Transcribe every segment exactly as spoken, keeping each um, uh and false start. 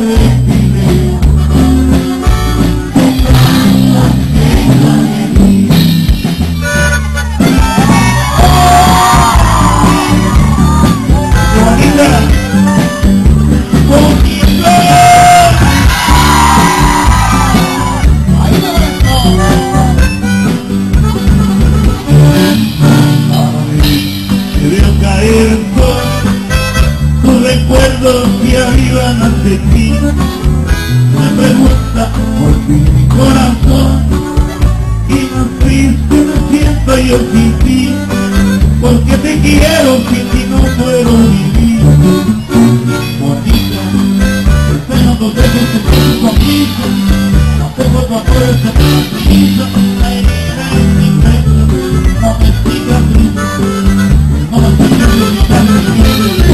Que arriban ante ti, me pregunta por ti mi corazón, y más triste me siento yo sin ti, porque te quiero, sin ti no puedo vivir. Bonita, el pelo dos veces te tengo conmigo, no tengo tu amor, ese pedazo, la herida en mi pecho, no me cicatriza, no me cicatriza, no me cicatriza.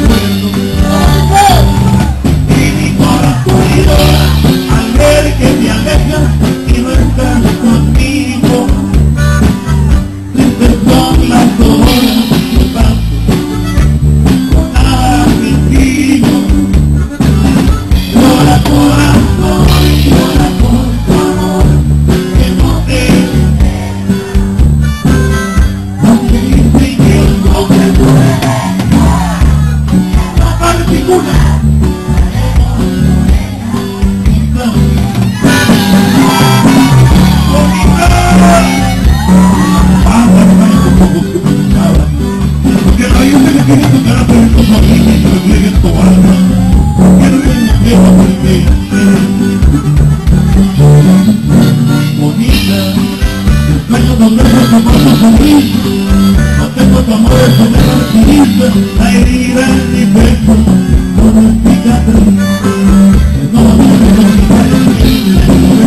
Al ver que te alejas y no estás conmigo, tristes son las horas que paso con nada contigo. Llora corazón, llora por tu amor que no te aunque dicen que el hombre duele, no particular. Porque no hay un que tiene tu cara por el coso aquí y se refleje en tu alma. Porque no tienes miedo porque bonita, el sueño donde no te pasa sonrisa, no tengo tu amor, eso me tranquiliza, la herida en mi pecho, no me cicatriz, no me cicatriz, no me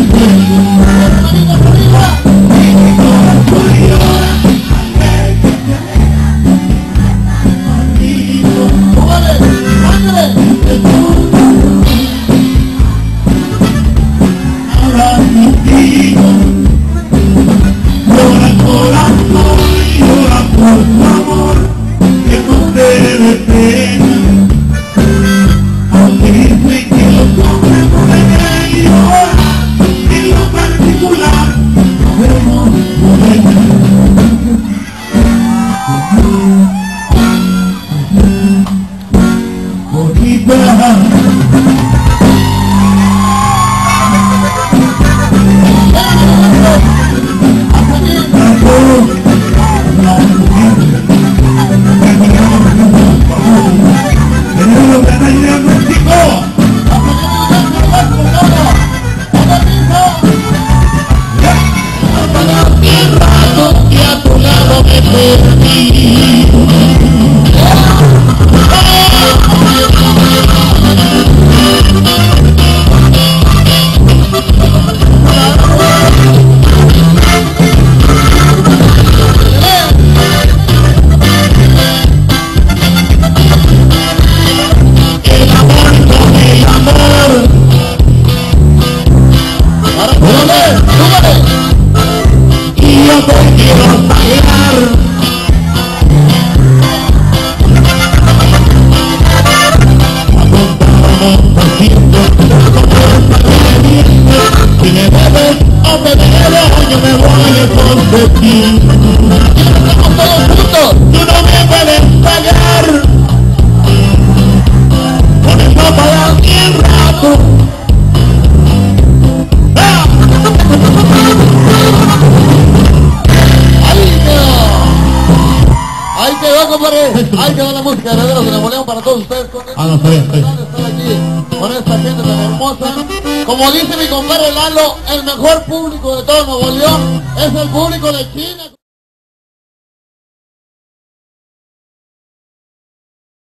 Ahí quedó la música de Herederos de Nuevo León para todos ustedes con ah, no, estoy, estoy. estar aquí con esta gente tan hermosa. Como dice mi compadre Lalo, el mejor público de todo Nuevo León es el público de China.